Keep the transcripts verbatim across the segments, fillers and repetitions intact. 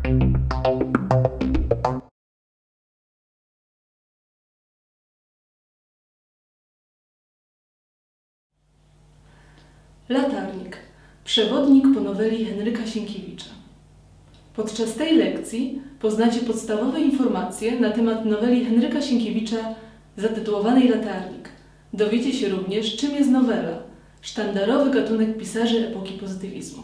Latarnik. Przewodnik po noweli Henryka Sienkiewicza. Podczas tej lekcji poznacie podstawowe informacje na temat noweli Henryka Sienkiewicza zatytułowanej Latarnik. Dowiecie się również, czym jest nowela, sztandarowy gatunek pisarzy epoki pozytywizmu.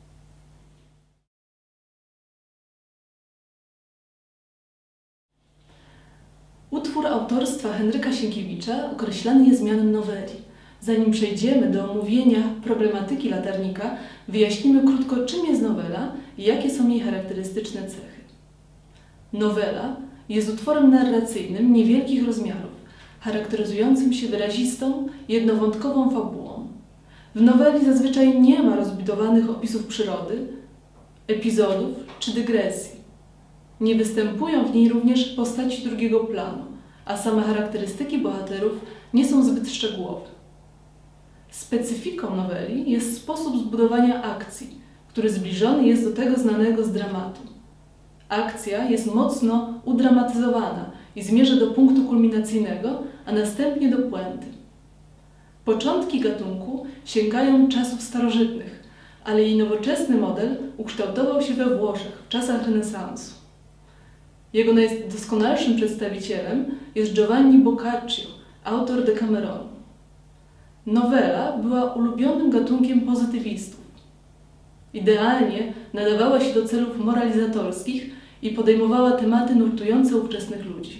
Utwór autorstwa Henryka Sienkiewicza określany jest mianem noweli. Zanim przejdziemy do omówienia problematyki latarnika, wyjaśnimy krótko, czym jest nowela i jakie są jej charakterystyczne cechy. Nowela jest utworem narracyjnym niewielkich rozmiarów, charakteryzującym się wyrazistą, jednowątkową fabułą. W noweli zazwyczaj nie ma rozbudowanych opisów przyrody, epizodów czy dygresji. Nie występują w niej również postaci drugiego planu, a same charakterystyki bohaterów nie są zbyt szczegółowe. Specyfiką noweli jest sposób zbudowania akcji, który zbliżony jest do tego znanego z dramatu. Akcja jest mocno udramatyzowana i zmierza do punktu kulminacyjnego, a następnie do puenty. Początki gatunku sięgają czasów starożytnych, ale jej nowoczesny model ukształtował się we Włoszech w czasach renesansu. Jego najdoskonalszym przedstawicielem jest Giovanni Boccaccio, autor Decameronu. Nowela była ulubionym gatunkiem pozytywistów. Idealnie nadawała się do celów moralizatorskich i podejmowała tematy nurtujące ówczesnych ludzi.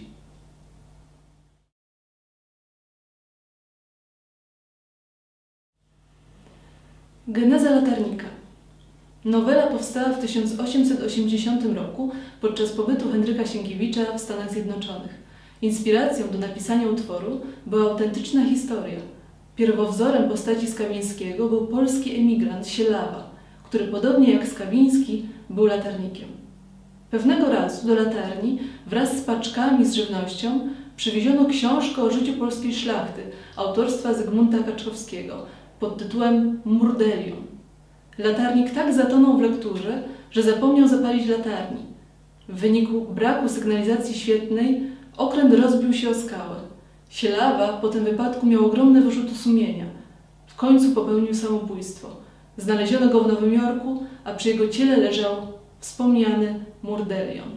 Geneza latarnika. Nowela powstała w tysiąc osiemset osiemdziesiątym roku podczas pobytu Henryka Sienkiewicza w Stanach Zjednoczonych. Inspiracją do napisania utworu była autentyczna historia. Pierwowzorem postaci Skawińskiego był polski emigrant Sielawa, który podobnie jak Skawiński był latarnikiem. Pewnego razu do latarni wraz z paczkami z żywnością przywieziono książkę o życiu polskiej szlachty autorstwa Zygmunta Kaczkowskiego pod tytułem Murdelium. Latarnik tak zatonął w lekturze, że zapomniał zapalić latarni. W wyniku braku sygnalizacji świetnej okręt rozbił się o skałę. Sielawa po tym wypadku miał ogromne wyrzuty sumienia. W końcu popełnił samobójstwo. Znaleziono go w Nowym Jorku, a przy jego ciele leżał wspomniany Murdelion.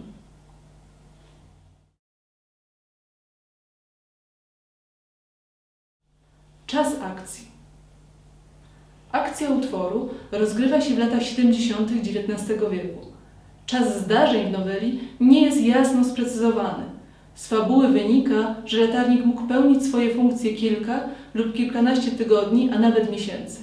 Czas akcji. Akcja utworu rozgrywa się w latach siedemdziesiątych dziewiętnastego wieku. Czas zdarzeń w noweli nie jest jasno sprecyzowany. Z fabuły wynika, że latarnik mógł pełnić swoje funkcje kilka lub kilkanaście tygodni, a nawet miesięcy.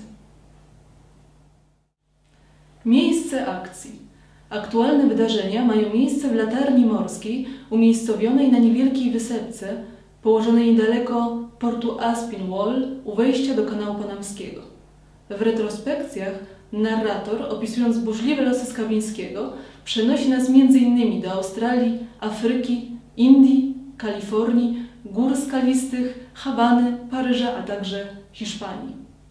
Miejsce akcji. Aktualne wydarzenia mają miejsce w latarni morskiej umiejscowionej na niewielkiej wysepce, położonej niedaleko portu Aspinwall u wejścia do kanału panamskiego. W retrospekcjach narrator, opisując burzliwe losy Skawińskiego, przenosi nas między innymi do Australii, Afryki, Indii, Kalifornii, gór skalistych, Hawany, Paryża, a także Hiszpanii.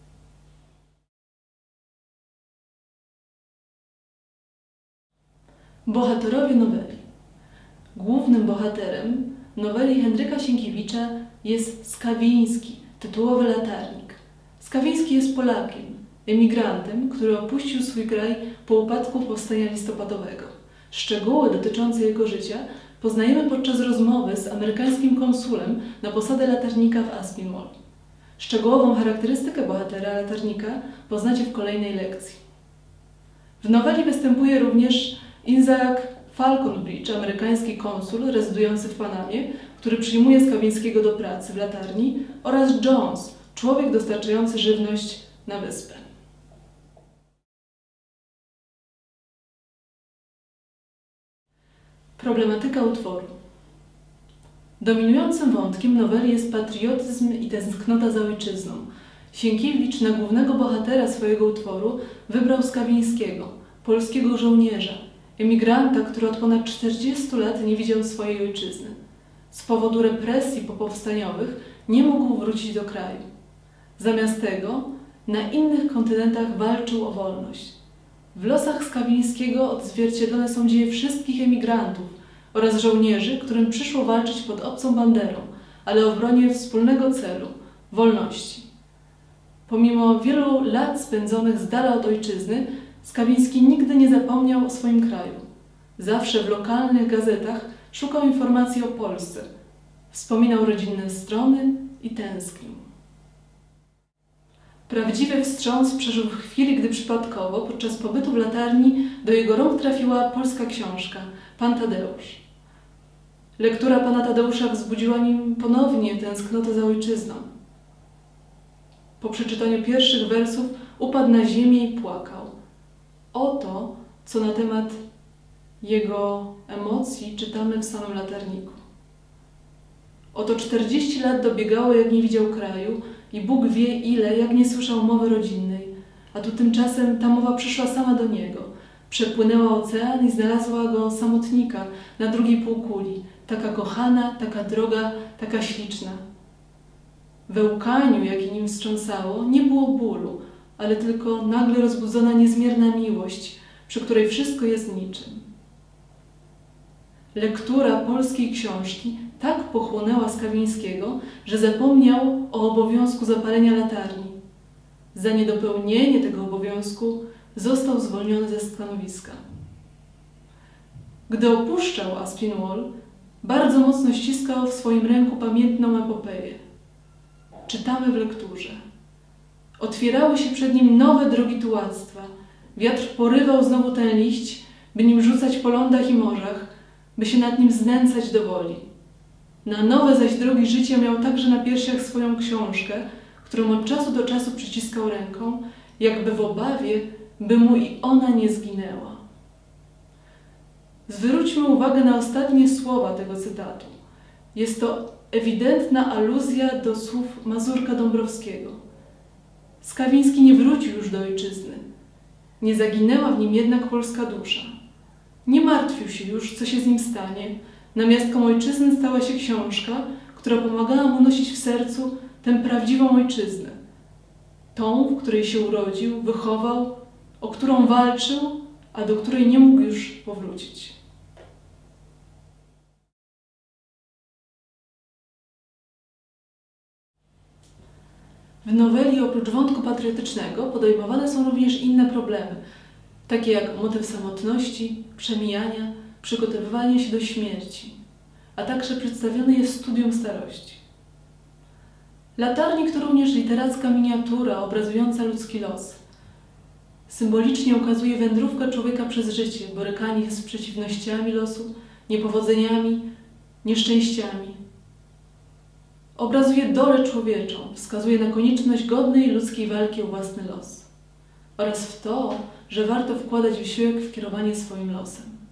Bohaterowie noweli. Głównym bohaterem noweli Henryka Sienkiewicza jest Skawiński, tytułowy latarnik. Skawiński jest Polakiem, emigrantem, który opuścił swój kraj po upadku powstania listopadowego. Szczegóły dotyczące jego życia poznajemy podczas rozmowy z amerykańskim konsulem na posadę latarnika w Aspinwall. Szczegółową charakterystykę bohatera latarnika poznacie w kolejnej lekcji. W noweli występuje również Isaac Falconbridge, amerykański konsul rezydujący w Panamie, który przyjmuje Skawińskiego do pracy w latarni, oraz Jones, człowiek dostarczający żywność na wyspę. Problematyka utworu. Dominującym wątkiem noweli jest patriotyzm i tęsknota za ojczyzną. Sienkiewicz na głównego bohatera swojego utworu wybrał Skawińskiego, polskiego żołnierza, emigranta, który od ponad czterdziestu lat nie widział swojej ojczyzny. Z powodu represji popowstaniowych nie mógł wrócić do kraju. Zamiast tego na innych kontynentach walczył o wolność. W losach Skawińskiego odzwierciedlone są dzieje wszystkich emigrantów oraz żołnierzy, którym przyszło walczyć pod obcą banderą, ale w obronie wspólnego celu – wolności. Pomimo wielu lat spędzonych z dala od ojczyzny, Skawiński nigdy nie zapomniał o swoim kraju. Zawsze w lokalnych gazetach szukał informacji o Polsce, wspominał rodzinne strony i tęsknił. Prawdziwy wstrząs przeżył w chwili, gdy przypadkowo podczas pobytu w latarni do jego rąk trafiła polska książka Pan Tadeusz. Lektura pana Tadeusza wzbudziła nim ponownie tęsknotę za ojczyzną. Po przeczytaniu pierwszych wersów upadł na ziemię i płakał. Oto, co na temat jego emocji czytamy w samym latarniku. Oto czterdzieści lat dobiegało, jak nie widział kraju i Bóg wie ile, jak nie słyszał mowy rodzinnej, a tu tymczasem ta mowa przyszła sama do niego. Przepłynęła ocean i znalazła go samotnika na drugiej półkuli, taka kochana, taka droga, taka śliczna. We łkaniu, jakie nim wstrząsało, nie było bólu, ale tylko nagle rozbudzona niezmierna miłość, przy której wszystko jest niczym. Lektura polskiej książki tak pochłonęła Skawińskiego, że zapomniał o obowiązku zapalenia latarni. Za niedopełnienie tego obowiązku został zwolniony ze stanowiska. Gdy opuszczał Aspinwall, bardzo mocno ściskał w swoim ręku pamiętną epopeję. Czytamy w lekturze. Otwierały się przed nim nowe drogi tułactwa. Wiatr porywał znowu ten liść, by nim rzucać po lądach i morzach, by się nad nim znęcać do woli. Na nowe zaś drogi życia miał także na piersiach swoją książkę, którą od czasu do czasu przyciskał ręką, jakby w obawie, by mu i ona nie zginęła. Zwróćmy uwagę na ostatnie słowa tego cytatu. Jest to ewidentna aluzja do słów Mazurka Dąbrowskiego. Skawiński nie wrócił już do ojczyzny. Nie zaginęła w nim jednak polska dusza. Nie martwił się już, co się z nim stanie. Namiastką ojczyzny stała się książka, która pomagała mu nosić w sercu tę prawdziwą ojczyznę. Tą, w której się urodził, wychował, o którą walczył, a do której nie mógł już powrócić. W noweli oprócz wątku patriotycznego podejmowane są również inne problemy, takie jak motyw samotności, przemijania, przygotowywanie się do śmierci, a także przedstawione jest studium starości. Latarnik to również literacka miniatura obrazująca ludzki los. Symbolicznie ukazuje wędrówkę człowieka przez życie, borykanie z przeciwnościami losu, niepowodzeniami, nieszczęściami. Obrazuje dolę człowieczą, wskazuje na konieczność godnej ludzkiej walki o własny los oraz w to, że warto wkładać wysiłek w kierowanie swoim losem.